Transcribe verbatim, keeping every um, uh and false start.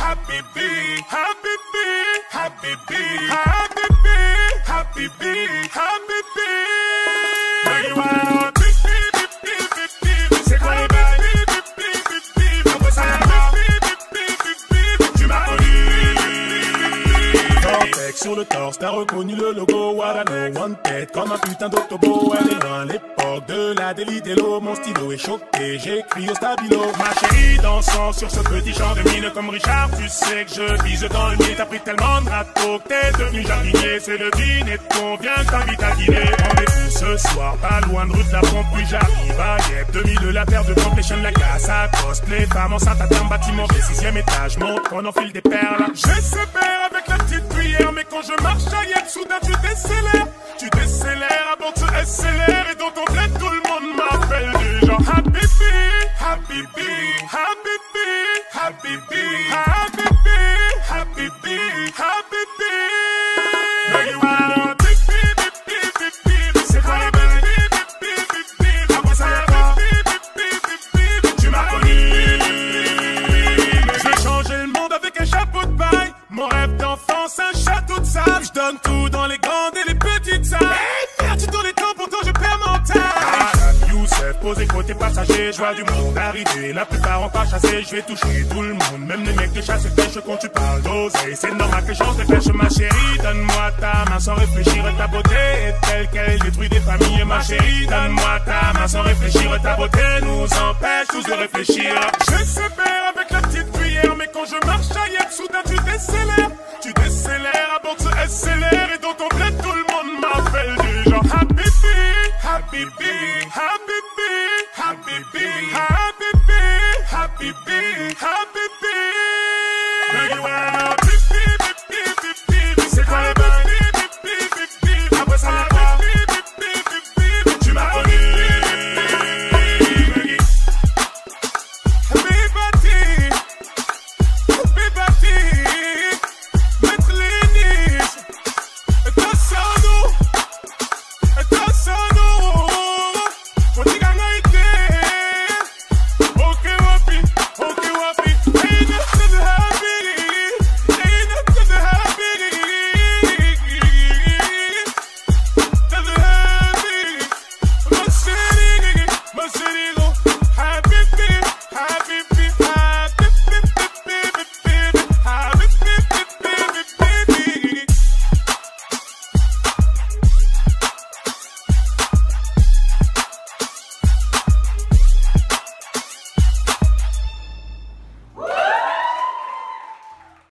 Habibi, Habibi, Habibi, Habibi, Habibi, Habibi. Girl, you wanna bip, bip, bip, bip, bip, bip. C'est quoi les bails? Bip, bip, bip, bip, bip. Après ça, bip, bip, bip, bip, bip. Tu m'as connu. Cortex sur le torse, t'as reconnu le logo. What I know, one tête comme un putain d'autobo. Elle est loin l'époque de la Delidello. Mon stylo est choqué, j'écris au stabilo. Ma chérie dansant sur ce petit champ de mine. Comme Richard, tu sais que je vise dans le mille. T'as pris tellement de râteaux que t'es devenu jardinier. C'est le dîner de con, viens que t'invite à dîner. Rendez-vous ce soir, pas loin de rue de la pompe. Puis j'arrive à Yep, deux mille la paire de completion, la glace à cosplay. Femme enceinte à terme, bâtiment des sixième étage. Montre qu'on enfile des perles. J'espère avec la petite cuillère, mais quand je marche à Yep, soudain tu décélères. Tu décélères, à bord de ce S L R. Et dans ton bled, tout le monde m'appelle déjà Habibi, Habibi, Habibi, Habibi, Habibi, Habibi, Habibi. Girl, you wanna bip, bip, bip, bip, bip, bip. C'est quoi les bails? Bip, bip, bip, bip, bip. Après ça, y'a pas bip, bip, bip, bip, bip. Tu m'as connu. Je vais changer le monde avec un chapeau de paille. Mon rêve d'enfance, un château de sable. Je donne tout dans les grandes et les petites salles. Hey, perdu dans les temps, pourtant je perds mon temps. Ah, Youssef, posé côté passager. Je vois du monde arriver, la plupart ont pas chassé. Je vais toucher tout le monde, même les mecs de chasse et pêche. Quand tu parles d'oseille, c'est normal que j'en dépêche. Ma chérie, donne-moi ta main sans réfléchir. Ta beauté est telle qu'elle détruit des familles. Ma chérie, donne-moi ta main sans réfléchir. Ta beauté nous empêche tous de réfléchir. Je sais faire avec la petite cuillère, mais quand je marche à Yep, soudain tu décélères. Tu décélères à bord de ce S L R. Et dans ton bled, tout le monde m'appelle déjà Habibi, Habibi, Habibi, Habibi, Habibi, Habibi, Habibi. Girl, you wanna